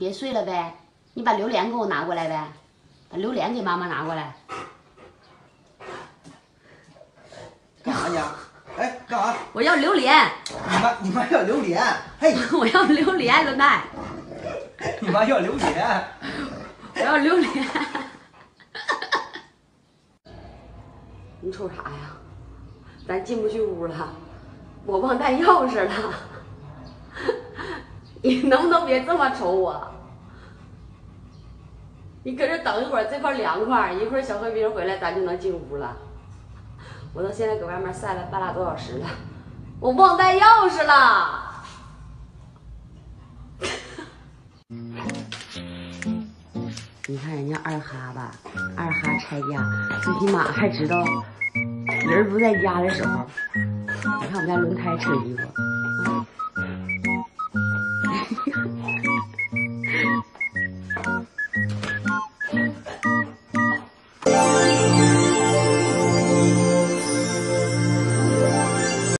别睡了呗，你把榴莲给我拿过来呗，把榴莲给妈妈拿过来。 干啥呢？哎，干啥？ 我要榴莲。 你妈要榴莲？嘿， 我要榴莲，轮胎。 你妈要榴莲？ 我要榴莲。你瞅啥呀？咱进不去屋了，我忘带钥匙了。你能不能别这么瞅我？你搁这等一会儿，这块凉快，一会儿小黑兵回来，咱就能进屋了。我到现在搁外面晒了半拉多小时了，我忘带钥匙了。你看人家二哈吧，二哈拆家，最起码还知道人不在家的时候。你看我们家轮胎扯衣服。